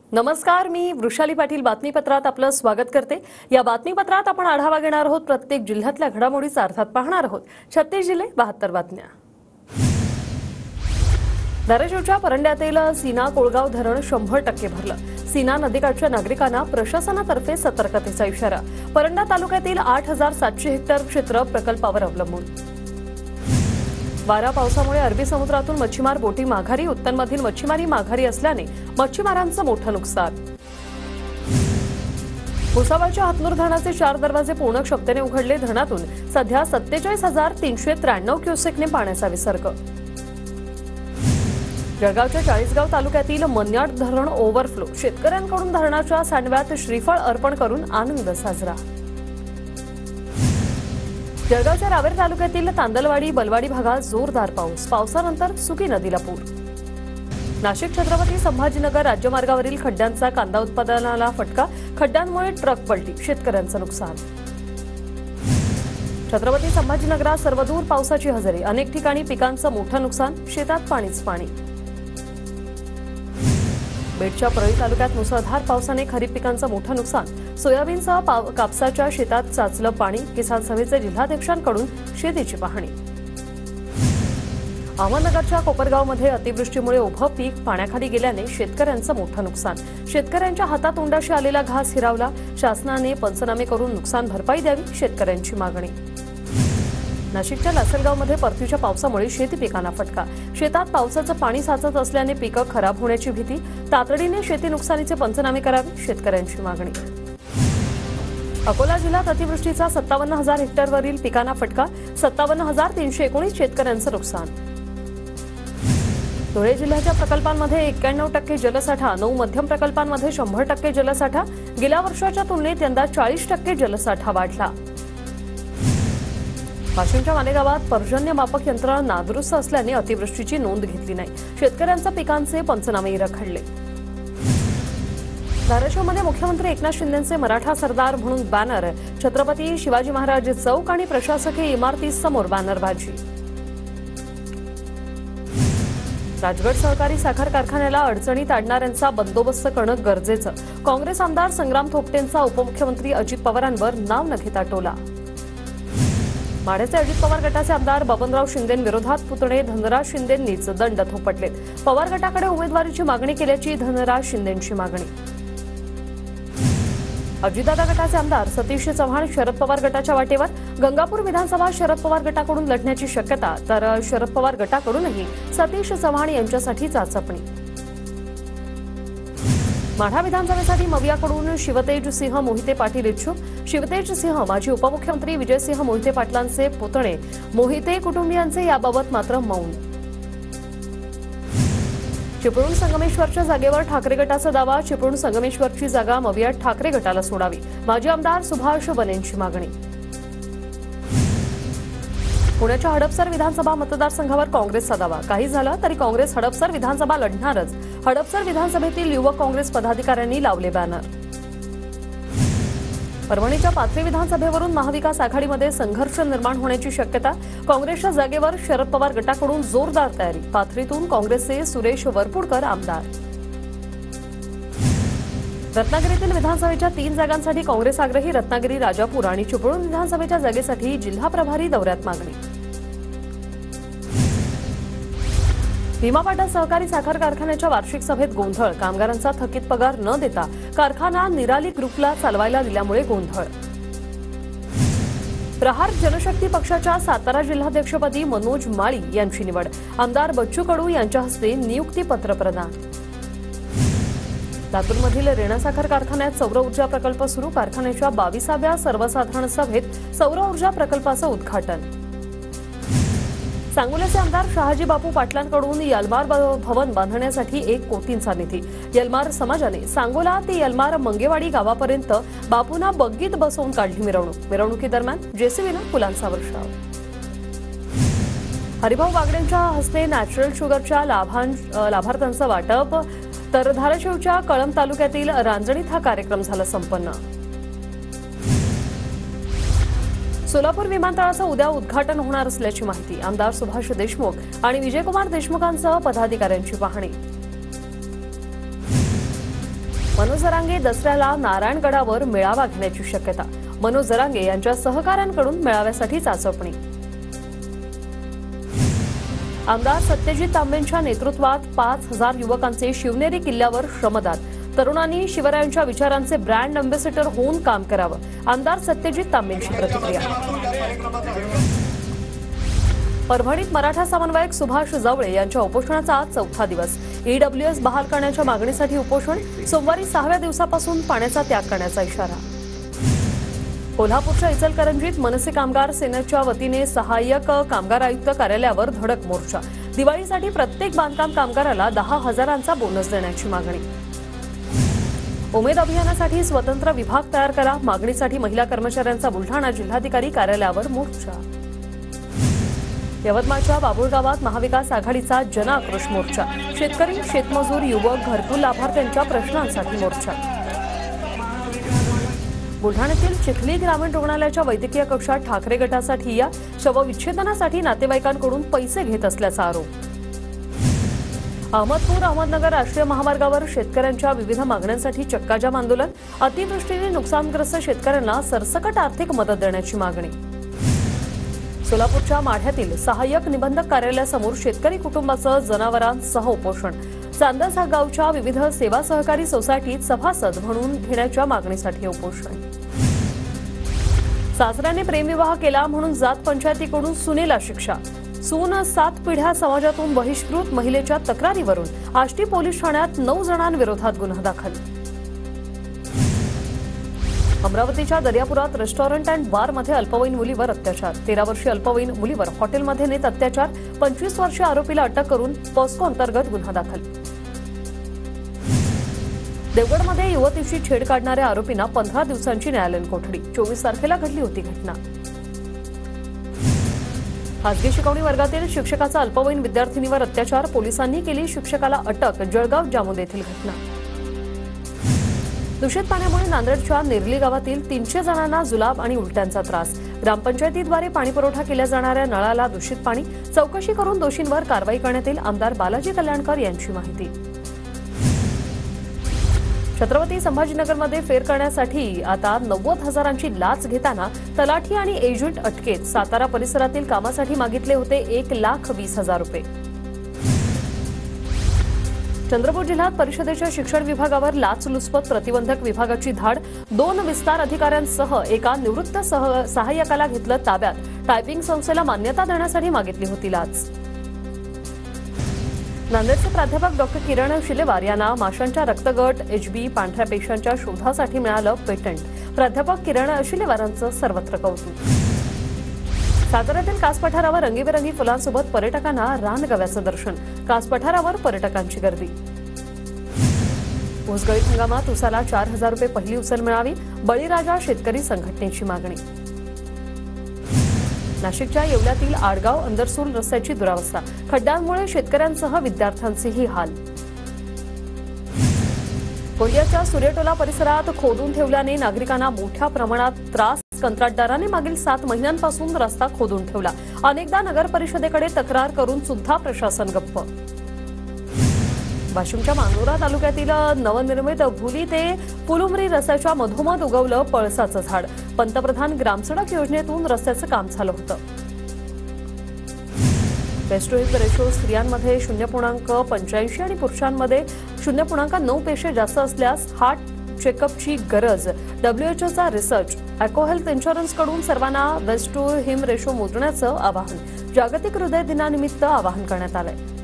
नमस्कार, मी वृषाली पाटील बातमीपत्रात आपलं स्वागत करते। या बातमीपत्रात आपण आढावा घेणार आहोत प्रत्येक जिल्ह्यातल्या घडामोडीचा अर्थात पाहणार आहोत 36 जिल्हे 72 बातम्या। धाराशिवच्या परंड्यातील सीना कोळगाव धरण 100% भरलं। सीना नदीकाठच्या नागरिकांना प्रशासनातर्फे सतर्कतेचा इशारा। परंडा तालुक्यातील 8700 हेक्टर क्षेत्र प्रकल्पावर अवलंबून। वारा पावसामुळे अरबी समुद्रातून मच्छीमार बोटी माघारी, उत्तरमधील मच्छीमारी माघारी असल्याने मच्छीमारांचं मोठं नुकसान। भुसावळच्या हातनूर धरणाचे 4 दरवाजे पूर्ण क्षमतेने उघडले। धरणातून सध्या 47,393 क्युसेकने पाण्याचा विसर्ग। जळगावच्या चाळीसगाव तालुक्यातील मन्याड धरण ओव्हरफ्लो, शेतकऱ्यांकडून धरणाच्या सांडव्यात श्रीफळ अर्पण करून आनंद साजरा। जळगावच्या रावेर तालुक्यातील तांदलवाडी बलवाडी भागात जोरदार पाऊस, पावसानंतर सुकी नदीला पूर। नाशिक छत्रपती संभाजीनगर राज्यमार्गावरील खड्ड्यांचा कांदा उत्पादनाला फटका, खड्ड्यांमुळे ट्रक पलटी, शेतकऱ्यांचं नुकसान। छत्रपती संभाजीनगरात सर्वदूर पावसाची हजेरी, अनेक ठिकाणी पिकांचं मोठं नुकसान, शेतात पाणीच पाणी। बेटच्या परळी तालुक्यात मुसळधार पावसाने खरीप पिकांचं मोठं नुकसान, सोयाबीनसह कापसाच्या शेतात साचलं पाणी, किसान सभेचे जिल्हाध्यक्षांकडून शेतीची पाहणी। अहमदनगरच्या कोपरगावमध्ये अतिवृष्टीमुळे उभं पीक पाण्याखाली गेल्याने शेतकऱ्यांचं मोठं नुकसान, शेतकऱ्यांच्या हातातोंडाशी आलेला घास हिरावला, शासनाने पंचनामे करून नुकसान भरपाई द्यावी, शेतकऱ्यांची मागणी। नाशिकच्या लासलगावमध्ये परतीच्या पावसामुळे शेती पिकांना फटका, शेतात पावसाचं पाणी साचत असल्याने पिकं खराब होण्याची भीती, तातडीने शेती नुकसानीचे पंचनामे करावे, शेतकऱ्यांची मागणी। अकोला जिल्ह्यात अतिवृष्टीचा 57,000 हेक्टरवरील पिकांना फटका, 57,319 शेतकऱ्यांचं नुकसान। धुळे जिल्ह्याच्या प्रकल्पांमध्ये 91% जलसाठा, 9 मध्यम प्रकल्पांमध्ये 100% जलसाठा, गेल्या वर्षाच्या तुलनेत यंदा 40% जलसाठा वाढला। वाशिमच्या मालेगावात पर्जन्यमापक यंत्रणा नादुरुस्त असल्याने अतिवृष्टीची नोंद घेतली नाही, शेतकऱ्यांच्या पिकांचे पंचनामे रखडले। धाराशिवमध्ये मुख्यमंत्री एकनाथ शिंदेंचे मराठा सरदार म्हणून बॅनर, छत्रपती शिवाजी महाराज चौक आणि प्रशासकीय इमारतीसमोर बॅनरबाजी। राजगड सहकारी साखर कारखान्याला अडचणीत आणणाऱ्यांचा बंदोबस्त करणं गरजेचं, काँग्रेस आमदार संग्राम थोपटेंचा उपमुख्यमंत्री अजित पवारांवर नाव न घेता टोला। माढ्याचे अजित पवार गटाचे आमदार बबनराव शिंदेंविरोधात पुतणे धनराज शिंदेंनीच दंड थोपटलेत, पवार गटाकडे उमेदवारीची मागणी केल्याची धनराज शिंदेंची मागणी। अजितदादा गटाचे आमदार सतीश चव्हाण शरद पवार गटाच्या वाटेवर, गंगापूर विधानसभा शरद पवार गटाकडून लढण्याची शक्यता, तर शरद पवार गटाकडूनही सतीश चव्हाण यांच्यासाठी चाचपणी। माढा विधानसभेसाठी मवियाकडून शिवतेज सिंह मोहिते पाटील इच्छुक, शिवतेज सिंह माजी उपमुख्यमंत्री विजयसिंह मोहिते पाटलांचे पुतणे, मोहिते कुटुंबियांचे याबाबत मात्र मौन। चिपळूण संगमेश्वरच्या जागेवर ठाकरे गटाचा दावा, चिपळूण संगमेश्वरची जागा मवियात ठाकरे गटाला सोडावी, माजी आमदार सुभाष बनेंची मागणी। पुण्याच्या हडपसर विधानसभा मतदारसंघावर काँग्रेसचा दावा, काही झालं तरी काँग्रेस हडपसर विधानसभा लढणारच, हडपसर विधानसभेतील युवक काँग्रेस पदाधिकाऱ्यांनी लावले बॅनर। परभणीच्या पाथरी विधानसभेवरून महाविकास आघाडीमध्ये संघर्ष निर्माण होण्याची शक्यता, काँग्रेसच्या जागेवर शरद पवार गटाकडून जोरदार तयारी, पाथरीतून काँग्रेसचे सुरेश वरपुडकर आमदार। रत्नागिरीतील विधानसभेच्या 3 जागांसाठी काँग्रेस आग्रही, रत्नागिरी, राजापूर आणि चिपळूण विधानसभेच्या जागेसाठी जिल्हा प्रभारी दौऱ्यात मागणी। भीमा पाटण सहकारी साखर कारखान्याच्या वार्षिक सभेत गोंधळ, कामगारांचा थकीत पगार न देता कारखाना निराली ग्रुपला चालवायला दिल्यामुळे गोंधळ। प्रहार जनशक्ती पक्षाच्या सातारा जिल्हाध्यक्षपदी मनोज माळी यांची निवड, आमदार बच्चू कडू यांच्या हस्ते नियुक्तीपत्र प्रदान। लातूरमधील रेणा साखर कारखान्यात सौर ऊर्जा प्रकल्प सुरू, कारखान्याच्या 22व्या सर्वसाधारण सभेत सौर ऊर्जा प्रकल्पाचं उद्घाटन। सांगोल्याचे आमदार शहाजी बापू पाटलांकडून यलमार भवन बांधण्यासाठी 1 कोटींचा निधी, यलमार समाजाने सांगोला ते यलमार मंगेवाडी गावापर्यंत बापूंना बग्गीत बसवून काढली मिरवणूक, मिरवणुकीदरम्यान जेसीबीनं फुलांचा वर्षाव। हरिभाऊ बागडेंच्या हस्ते नॅचरल शुगरच्या लाभार्थ्यांचं वाटप, तर धाराशिवच्या कळंब तालुक्यातील रांजणीत हा कार्यक्रम झाला संपन्न। सोलापूर विमानतळाचं उद्या उद्घाटन होणार असल्याची माहिती, आमदार सुभाष देशमुख आणि विजयकुमार देशमुखांसह पदाधिकाऱ्यांची पाहणी। मनोज जरांगे दसऱ्याला नारायणगडावर मेळावा घेण्याची शक्यता. मनोज जरांगे यांच्या सहकाऱ्यांकडून मेळाव्यासाठी चाचपणी. आमदार सत्यजित तांबेंच्या नेतृत्वात 5,000 युवकांचे शिवनेरी किल्ल्यावर श्रमदान. तरुणांनी शिवरायांच्या विचारांचे ब्रँड अँबॅसेडर होऊन काम करावं. आमदार सत्यजित तांबेंची प्रतिक्रिया. परभणीत मराठा समन्वयक सुभाष जवळे यांच्या उपोषणाचा आज 4था दिवस. ईडब्ल्यूएस बहाल करण्याच्या मागणीसाठी उपोषण. सोमवारी 6व्या दिवसापासून पाण्याचा त्याग करण्याचा इशारा. कोल्हापूरच्या इचलकरंजीत मनसे कामगार सेनेच्या वतीने सहाय्यक कामगार आयुक्त कार्यालयावर धडक मोर्चा. दिवाळीसाठी प्रत्येक बांधकाम कामगाराला 10,000चा बोनस देण्याची मागणी. उमेद अभियानासाठी स्वतंत्र विभाग तयार करा. मागणीसाठी महिला कर्मचाऱ्यांचा बुलढाणा जिल्हाधिकारी कार्यालयावर मोर्चा. यवतमाळच्या बाबुळगावात महाविकास आघाडीचा जनआक्रोश मोर्चा. शेतकरी, शेतमजूर, युवक, घरकुल लाभार्थ्यांच्या प्रश्नांसाठी मोर्चा. बुलढाण्यातील चिखली ग्रामीण रुग्णालयाच्या वैद्यकीय कक्षात ठाकरे गटासाठी या शवविच्छेदनासाठी नातेवाईकांकडून पैसे घेत असल्याचा आरोप. अहमदपूर अहमदनगर राष्ट्रीय महामार्गावर शेतकऱ्यांच्या विविध मागण्यांसाठी चक्काजाम आंदोलन. अतिवृष्टीने नुकसानग्रस्त शेतकऱ्यांना सरसकट आर्थिक मदत देण्याची मागणी. सोलापूरच्या माढ्यातील सहाय्यक निबंधक कार्यालयासमोर शेतकरी कुटुंबाचं जनावरांसह उपोषण. चांदस गावच्या विविध सेवा सहकारी सोसायटीत सभासद म्हणून घेण्याच्या मागणीसाठी उपोषण. सासऱ्याने प्रेमविवाह केला म्हणून जात पंचायतीकडून सुनेला शिक्षा. सून 7 पिढ्या समाजातून बहिष्कृत. महिलेच्या तक्रारीवरून आष्टी पोलीस ठाण्यात 9 जणांविरोधात गुन्हा दाखल. अमरावतीच्या दर्यापुरात रेस्टॉरंट अँड बारमध्ये अल्पवयीन मुलीवर अत्याचार. 13 वर्षीय अल्पवयीन मुलीवर हॉटेलमध्ये नेत अत्याचार. 25 वर्षीय आरोपीला अटक करून पॉस्को अंतर्गत गुन्हा दाखल. देवगडमध्ये युवतीची छेड काढणाऱ्या आरोपींना 15 दिवसांची न्यायालयीन कोठडी. 24 तारखेला घडली होती घटना. खासगी शिकवणी वर्गातील शिक्षकाचा अल्पवयीन विद्यार्थिनीवर अत्याचार. पोलिसांनी केली शिक्षकाला अटक. जळगाव जामोद येथील घटना. दूषित पाण्यामुळे नांदेडच्या नेरली गावातील 300 जणांना जुलाब आणि उलट्यांचा त्रास. ग्रामपंचायतीद्वारे पाणीपुरवठा केल्या जाणाऱ्या नळाला दूषित पाणी. चौकशी करून दोषींवर कारवाई करण्यात येईल. आमदार बालाजी कल्याणकर यांची माहिती. छत्रपती संभाजीनगरमध्ये फेर करण्यासाठी आता 90,000ची लाच घेताना तलाठी आणि एजंट अटकेत. सातारा परिसरातील कामासाठी मागितले होते 1,20,000 रुपये. चंद्रपूर जिल्ह्यात परिषदेच्या शिक्षण विभागावर लाचलुचपत प्रतिबंधक विभागाची धाड. 2 विस्तार अधिकाऱ्यांसह एका निवृत्त सहाय्यकाला घेतलं ताब्यात. टायपिंग संस्थेला मान्यता देण्यासाठी मागितली होती लाच. नांदेडचे प्राध्यापक डॉक्टर किरण शिलेवार यांना माशांच्या रक्तगट, HB, पांढऱ्या पेशांच्या शोधासाठी मिळालं पेटंट. प्राध्यापक किरण शिलेवारांचं सर्वत्र कौतुक. साताऱ्यातील कास पठारावर रंगीबेरंगी फुलांसोबत पर्यटकांना रानगव्याचं दर्शन. कास पठारावर पर्यटकांची गर्दी. ऊसगळीत हंगामात उसाला 4,000 रुपये पहिली उचल मिळावी. बळीराजा शेतकरी संघटनेची मागणी. नाशिकच्या येवल्यातील आडगाव अंदरसूल रस्त्याची दुरावस्था. खड्ड्यांमुळे शेतकऱ्यांसह विद्यार्थ्यांचेही हाल. गोंदियाच्या सूर्यटोला परिसरात खोदून ठेवल्याने नागरिकांना मोठ्या प्रमाणात त्रास. कंत्राटदाराने मागील 7 महिन्यांपासून रस्ता खोदून ठेवला. अनेकदा नगर परिषदेकडे तक्रार करून सुद्धा प्रशासन गप्प. वाशिमच्या मानोरा तालुक्यातील नवनिर्मित भुली ते फुलुमरी रस्त्याच्या मधोमध उगवलं पळसाचं झाड. पंतप्रधान ग्रामसडक योजनेतून रस्त्याचं काम झालं होतं. बेस्ट टू हिप रेशो स्त्रियांमध्ये 0.85 आणि पुरुषांमध्ये 0.9 पेक्षा जास्त असल्यास हार्ट चेकअपची गरज. WHOचा रिसर्च. ॲको हेल्थ इन्शुरन्सकडून सर्वांना बेस्ट टू हिम रेशो मोजण्याचं आवाहन. जागतिक हृदय दिनानिमित्त आवाहन करण्यात आलंय.